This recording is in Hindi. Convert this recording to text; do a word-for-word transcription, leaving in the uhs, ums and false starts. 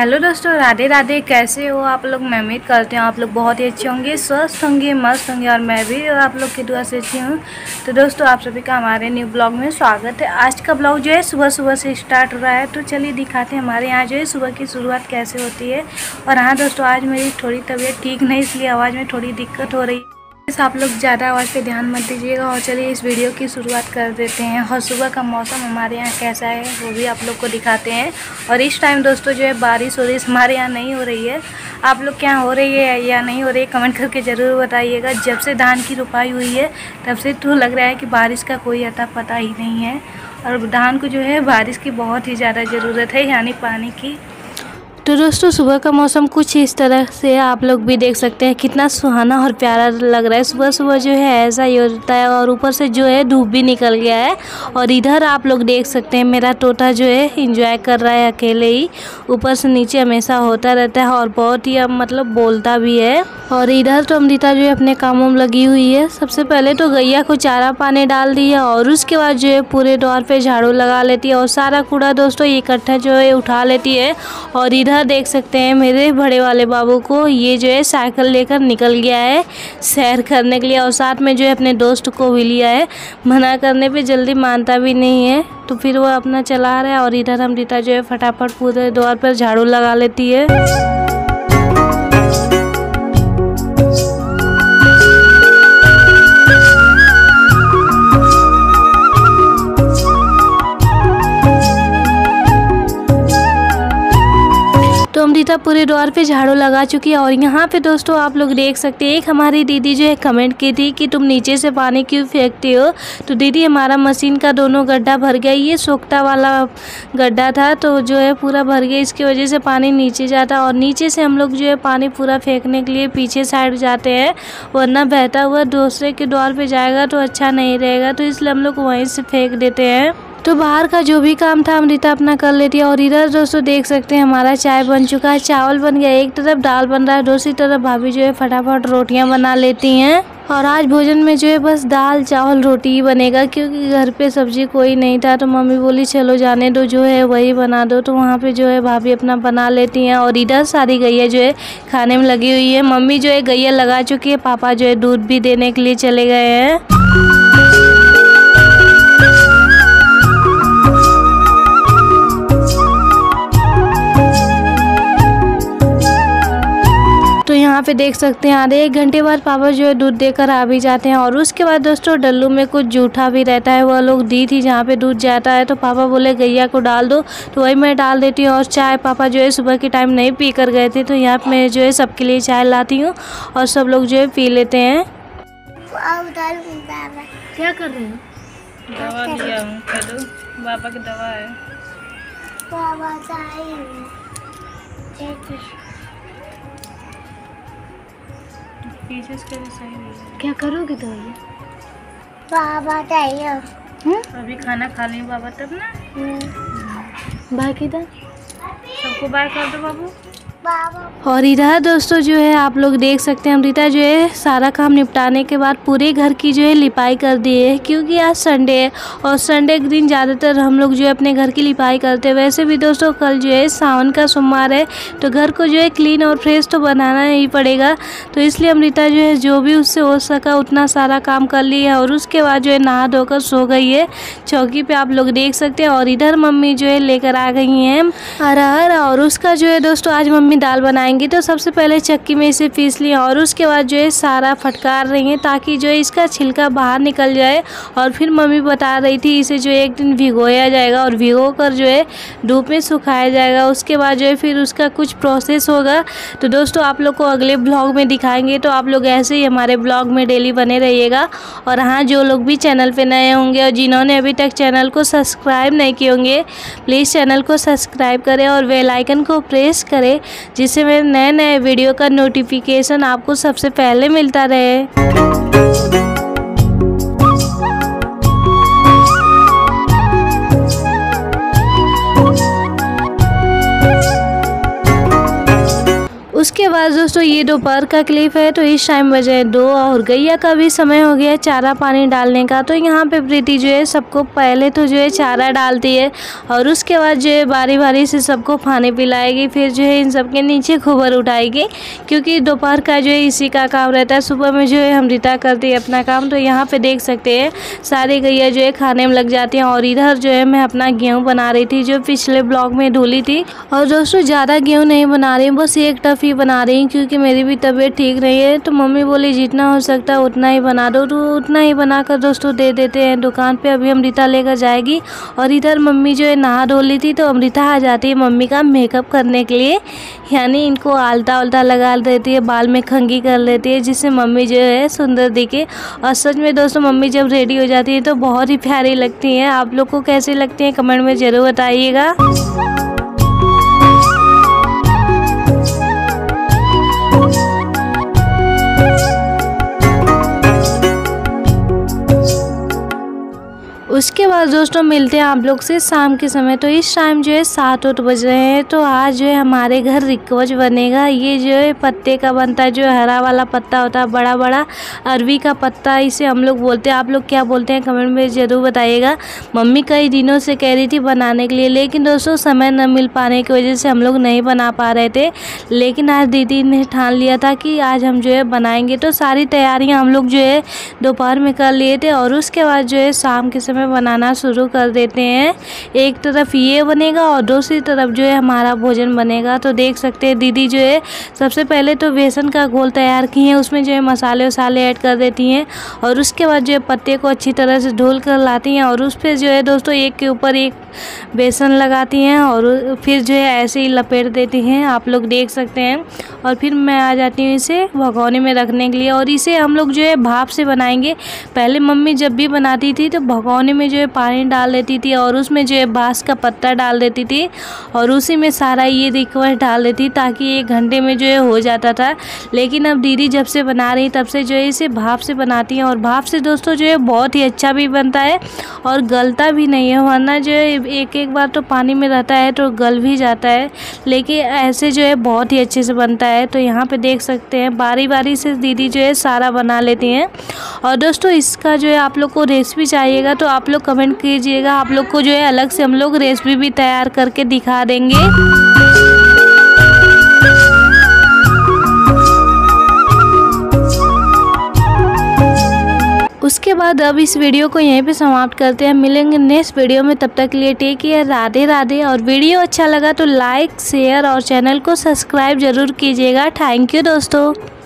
हेलो दोस्तों, राधे राधे। कैसे हो आप लोग? मैं उम्मीद करती हूँ आप लोग बहुत ही अच्छे होंगे, स्वस्थ होंगे, मस्त होंगे और मैं भी और आप लोग की दुआ से अच्छी हूँ। तो दोस्तों, आप सभी का हमारे न्यू ब्लॉग में स्वागत है। आज का ब्लॉग जो है सुबह सुबह से स्टार्ट हो रहा है, तो चलिए दिखाते हैं हमारे यहाँ जो है सुबह की शुरुआत कैसे होती है। और हाँ दोस्तों, आज मेरी थोड़ी तबीयत ठीक नहीं, इसलिए आवाज़ में थोड़ी दिक्कत हो रही है। आप लोग ज़्यादा आवाज़ पे ध्यान मत दीजिएगा। और चलिए इस वीडियो की शुरुआत कर देते हैं। और सुबह का मौसम हमारे यहाँ कैसा है वो भी आप लोग को दिखाते हैं। और इस टाइम दोस्तों जो है बारिश हो रही है, हमारे यहाँ नहीं हो रही है। आप लोग के यहाँ हो रही है या नहीं हो रही है कमेंट करके ज़रूर बताइएगा। जब से धान की रुपाई हुई है तब से तो लग रहा है कि बारिश का कोई अता पता ही नहीं है। और धान को जो है बारिश की बहुत ही ज़्यादा ज़रूरत है, यानी पानी की। तो दोस्तों, सुबह का मौसम कुछ इस तरह से आप लोग भी देख सकते हैं, कितना सुहाना और प्यारा लग रहा है। सुबह सुबह जो है ऐसा ही होता है। और ऊपर से जो है धूप भी निकल गया है। और इधर आप लोग देख सकते हैं मेरा तोता जो है एंजॉय कर रहा है अकेले ही। ऊपर से नीचे हमेशा होता रहता है और बहुत ही मतलब बोलता भी है। और इधर तो अमृता जो है अपने कामों में लगी हुई है। सबसे पहले तो गैया को चारा पानी डाल दिया और उसके बाद जो है पूरे द्वार पे झाड़ू लगा लेती है और सारा कूड़ा दोस्तों इकट्ठा जो है उठा लेती है। और इधर देख सकते हैं मेरे बड़े वाले बाबू को, ये जो है साइकिल लेकर निकल गया है सैर करने के लिए। और साथ में जो है अपने दोस्त को भी लिया है। मना करने पे जल्दी मानता भी नहीं है, तो फिर वो अपना चला रहा है। और इधर अमृता जो है फटाफट पूरे द्वार पर झाड़ू लगा लेती है। तो अमृता पूरे द्वार पे झाड़ू लगा चुकी है। और यहाँ पे दोस्तों आप लोग देख सकते हैं, एक हमारी दीदी जो है कमेंट की थी कि तुम नीचे से पानी क्यों फेंकती हो। तो दीदी, हमारा मशीन का दोनों गड्ढा भर गया। ये सोख्ता वाला गड्ढा था, तो जो है पूरा भर गया, इसकी वजह से पानी नीचे जाता। और नीचे से हम लोग जो है पानी पूरा फेंकने के लिए पीछे साइड जाते हैं, वरना बहता हुआ दूसरे के द्वार पे जाएगा तो अच्छा नहीं रहेगा। तो इसलिए हम लोग वहीं से फेंक देते हैं। तो बाहर का जो भी काम था अमृता अपना कर लेती है। और इधर दोस्तों देख सकते हैं हमारा चाय बन चुका है, चावल बन गया, एक तरफ दाल बन रहा है, दूसरी तरफ भाभी जो है फटाफट रोटियां बना लेती हैं। और आज भोजन में जो है बस दाल चावल रोटी ही बनेगा, क्योंकि घर पे सब्जी कोई नहीं था। तो मम्मी बोली चलो जाने दो, जो है वही बना दो। तो वहाँ पे जो है भाभी अपना बना लेती हैं। और इधर सारी गैया जो है खाने में लगी हुई है। मम्मी जो है गैया लगा चुकी है, पापा जो है दूध भी देने के लिए चले गए हैं। तो यहाँ पे देख सकते हैं आधे एक घंटे बाद पापा जो है दूध देकर आ भी जाते हैं। और उसके बाद दोस्तों डल्लू में कुछ जूठा भी रहता है, वह लोग दी थी जहाँ पे दूध जाता है। तो पापा बोले गैया को डाल दो, तो वही मैं डाल देती हूँ। और चाय पापा जो है सुबह के टाइम नहीं पी कर गए थे, तो यहाँ पे मैं जो है सबके लिए चाय लाती हूँ और सब लोग जो है पी लेते हैं। क्या कर रहे हैं? दवा लिया हूँ, हेलो पापा की दवा है। क्या करोगे तो बाबा अभी खाना खा लें बाबा, तब ना बाय किधर सबको बाय कर दो बाबू। और इधर दोस्तों जो है आप लोग देख सकते हैं अमृता जो है सारा काम निपटाने के बाद पूरे घर की जो है लिपाई कर दी है, क्योंकि आज संडे है। और संडे के दिन ज़्यादातर हम लोग जो है अपने घर की लिपाई करते हैं। वैसे भी दोस्तों कल जो है सावन का सोमवार है, तो घर को जो है क्लीन और फ्रेश तो बनाना ही पड़ेगा। तो इसलिए अमृता जो है जो भी उससे हो सका उतना सारा काम कर लिया है। और उसके बाद जो है नहा धोकर सो गई है चौकी पे, आप लोग देख सकते हैं। और इधर मम्मी जो है लेकर आ गई हैं अरहर, और उसका जो है दोस्तों आज मम्मी दाल बनाएंगी। तो सबसे पहले चक्की में इसे पीस लिया और उसके बाद जो है सारा फटकार रही है, ताकि जो है इसका छिलका बाहर निकल जाए। और फिर मम्मी बता रही थी इसे जो है एक दिन भिगोया जाएगा और भिगो कर जो है धूप में सुखाया जाएगा। उसके बाद जो है फिर उसका कुछ प्रोसेस होगा। तो दोस्तों आप लोग को अगले ब्लॉग में दिखाएंगे, तो आप लोग ऐसे ही हमारे ब्लॉग में डेली बने रहिएगा। और हाँ, जो लोग भी चैनल पे नए होंगे और जिन्होंने अभी तक चैनल को सब्सक्राइब नहीं किए होंगे, प्लीज़ चैनल को सब्सक्राइब करें और बेल आइकन को प्रेस करें, जिससे मेरे नए नए वीडियो का नोटिफिकेशन आपको सबसे पहले मिलता रहे। उसके बाद दोस्तों ये दोपहर का क्लिप है। तो इस टाइम बजे दो और गैया का भी समय हो गया चारा पानी डालने का। तो यहाँ पे प्रीति जो है सबको पहले तो जो है चारा डालती है और उसके बाद जो है बारी बारी से सबको पानी पिलाएगी। फिर जो है इन सबके नीचे गोबर उठाएगी, क्योंकि दोपहर का जो है इसी का काम रहता है। सुबह में जो है अमृता करती है अपना काम। तो यहाँ पे देख सकते हैं सारी गैया जो है खाने में लग जाती हैं। और इधर जो है मैं अपना गेहूँ बना रही थी, जो पिछले ब्लॉग में धुली थी। और दोस्तों ज़्यादा गेहूँ नहीं बना रही हूँ, बस एक टफ ही बना रही हूँ, क्योंकि मेरी भी तबीयत ठीक नहीं है। तो मम्मी बोली जितना हो सकता है उतना ही बना दो। तो उतना ही बनाकर दोस्तों दे देते हैं दुकान पे। अभी अमृता लेकर जाएगी। और इधर मम्मी जो है नहा धो ली थी, तो अमृता आ जाती है मम्मी का मेकअप करने के लिए, यानी इनको आलता उल्टा लगा देती है, बाल में खंगी कर लेती है, जिससे मम्मी जो है सुंदर दिखे। और सच में दोस्तों मम्मी जब रेडी हो जाती है तो बहुत ही प्यारी लगती हैं। आप लोग को कैसी लगती हैं कमेंट में ज़रूर बताइएगा। उसके बाद दोस्तों मिलते हैं आप लोग से शाम के समय। तो इस टाइम जो है सात आठ बज रहे हैं। तो आज जो है हमारे घर रिकवच बनेगा। ये जो है पत्ते का बनता है, जो हरा वाला पत्ता होता है, बड़ा बड़ा अरवी का पत्ता इसे हम लोग बोलते हैं। आप लोग क्या बोलते हैं कमेंट में ज़रूर बताइएगा। मम्मी कई दिनों से कह रही थी बनाने के लिए, लेकिन दोस्तों समय न मिल पाने की वजह से हम लोग नहीं बना पा रहे थे। लेकिन आज दीदी ने ठान लिया था कि आज हम जो है बनाएंगे। तो सारी तैयारियाँ हम लोग जो है दोपहर में कर लिए थे और उसके बाद जो है शाम के समय बनाना शुरू कर देते हैं। एक तरफ ये बनेगा और दूसरी तरफ जो है हमारा भोजन बनेगा। तो देख सकते हैं दीदी जो है सबसे पहले तो बेसन का घोल तैयार की है, उसमें जो है मसाले वसाले ऐड कर देती हैं और उसके बाद जो है पत्ते को अच्छी तरह से धुल कर लाती हैं और उस पर जो है दोस्तों एक के ऊपर एक बेसन लगाती हैं और फिर जो है ऐसे ही लपेट देती हैं, आप लोग देख सकते हैं। और फिर मैं आ जाती हूँ इसे भगोने में रखने के लिए और इसे हम लोग जो है भाप से बनाएंगे। पहले मम्मी जब भी बनाती थी तो भगोने में जो है पानी डाल देती थी और उसमें जो है बांस का पत्ता डाल देती थी और उसी में सारा ये रिक्वेस्ट डाल देती, ताकि एक घंटे में जो है हो जाता था। लेकिन अब दीदी जब से बना रही तब से जो है इसे भाप से बनाती हैं और भाप से दोस्तों जो है बहुत ही अच्छा भी बनता है और गलता भी नहीं है, वरना जो है एक एक बार तो पानी में रहता है तो गल भी जाता है, लेकिन ऐसे जो है बहुत ही अच्छे से बनता है। तो यहाँ पे देख सकते हैं बारी बारी से दीदी जो है सारा बना लेती हैं। और दोस्तों इसका जो है आप लोग को रेसिपी चाहिएगा तो आप लोग कमेंट कीजिएगा, आप लोग को जो है अलग से हम लोग रेसिपी भी तैयार करके दिखा देंगे। उसके बाद अब इस वीडियो को यहीं पे समाप्त करते हैं। मिलेंगे नेक्स्ट वीडियो में, तब तक के लिए टेक केयर, राधे राधे। और वीडियो अच्छा लगा तो लाइक शेयर और चैनल को सब्सक्राइब जरूर कीजिएगा। थैंक यू दोस्तों।